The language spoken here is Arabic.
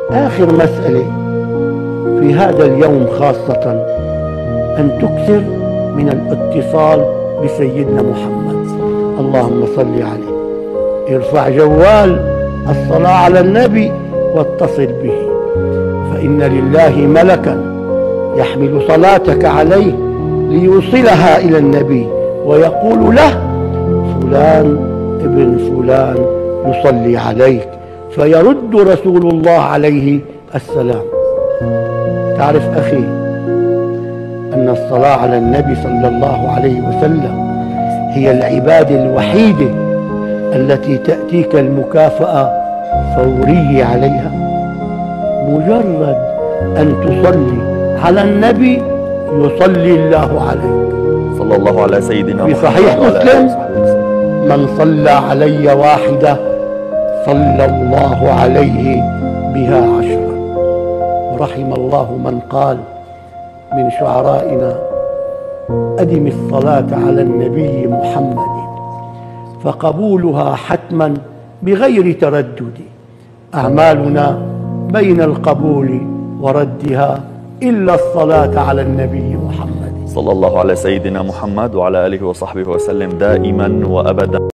آخر مسألة في هذا اليوم خاصة أن تكثر من الاتصال بسيدنا محمد. اللهم صل عليه. ارفع جوال الصلاة على النبي واتصل به، فإن لله ملكا يحمل صلاتك عليه ليوصلها إلى النبي ويقول له فلان ابن فلان يصلي عليك، فيرد رسول الله عليه السلام. تعرف أخي أن الصلاة على النبي صلى الله عليه وسلم هي العبادة الوحيدة التي تأتيك المكافأة فورية عليها. مجرد أن تصلي على النبي يصلي الله عليك. صلى الله على سيدنا في صحيح مسلم: من صلى علي واحدة صلى الله عليه بها 10. ورحم الله من قال من شعرائنا: أدم الصلاة على النبي محمد فقبولها حتما بغير تردد، أعمالنا بين القبول وردها إلا الصلاة على النبي محمد صلى الله على سيدنا محمد وعلى آله وصحبه وسلم دائما وأبدا.